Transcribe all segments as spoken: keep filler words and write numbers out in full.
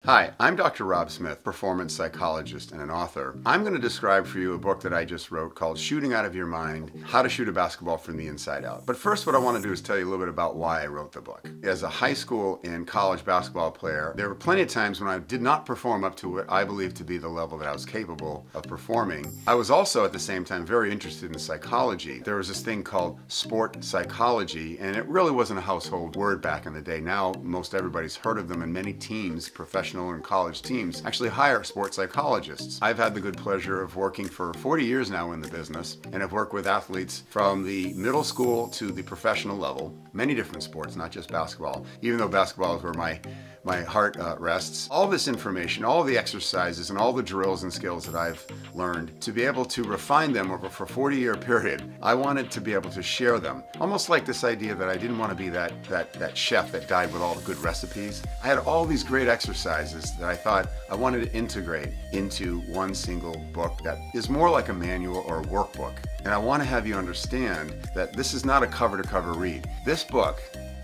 Hi, I'm Doctor Rob Smith, performance psychologist and an author. I'm going to describe for you a book that I just wrote called Shooting Out of Your Mind, How to Shoot a Basketball from the Inside Out. But first, what I want to do is tell you a little bit about why I wrote the book. As a high school and college basketball player, there were plenty of times when I did not perform up to what I believed to be the level that I was capable of performing. I was also at the same time very interested in psychology. There was this thing called sport psychology, and it really wasn't a household word back in the day. Now, most everybody's heard of them, and many teams, professional and college teams, actually hire sports psychologists. I've had the good pleasure of working for forty years now in the business, and I've worked with athletes from the middle school to the professional level, many different sports, not just basketball, even though basketball is where my my heart uh, rests. All this information, all the exercises, and all the drills and skills that I've learned, to be able to refine them over for a forty year period, I wanted to be able to share them. Almost like this idea that I didn't want to be that, that, that chef that died with all the good recipes. I had all these great exercises that I thought I wanted to integrate into one single book that is more like a manual or a workbook. And I want to have you understand that this is not a cover-to-cover read. This book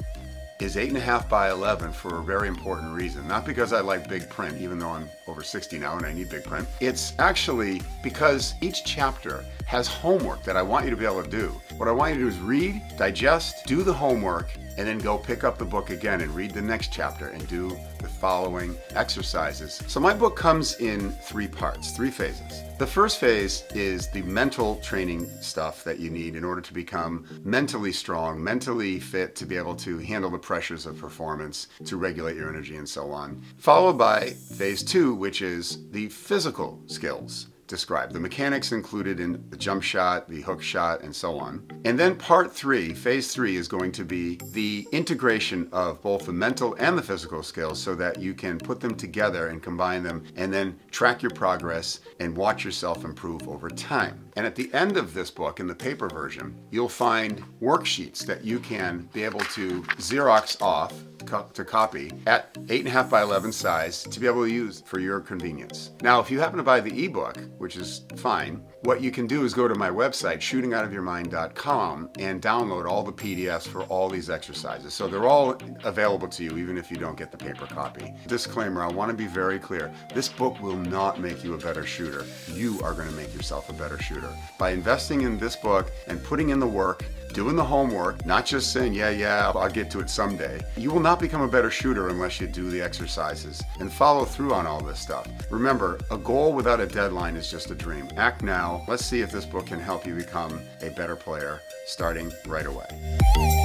is eight and a half by eleven for a very important reason. Not because I like big print, even though I'm over sixty now and I need big print. It's actually because each chapter has homework that I want you to be able to do. What I want you to do is read, digest, do the homework, and then go pick up the book again and read the next chapter and do the following exercises. So my book comes in three parts, three phases. The first phase is the mental training stuff that you need in order to become mentally strong, mentally fit to be able to handle the pressures of performance, to regulate your energy and so on. Followed by phase two, which is the physical skills described, the mechanics included in the jump shot, the hook shot, and so on. And then part three, phase three, is going to be the integration of both the mental and the physical skills so that you can put them together and combine them and then track your progress and watch yourself improve over time. And at the end of this book, in the paper version, you'll find worksheets that you can be able to Xerox off to copy at eight and a half by eleven size to be able to use for your convenience. Now, if you happen to buy the ebook, which is fine, what you can do is go to my website, shooting out of your mind dot com, and download all the P D Fs for all these exercises. So they're all available to you, even if you don't get the paper copy. Disclaimer, I want to be very clear. This book will not make you a better shooter. You are going to make yourself a better shooter. By investing in this book and putting in the work, doing the homework, not just saying, yeah, yeah, I'll get to it someday. You will not become a better shooter unless you do the exercises and follow through on all this stuff. Remember, a goal without a deadline is just a dream. Act now. Let's see if this book can help you become a better player starting right away.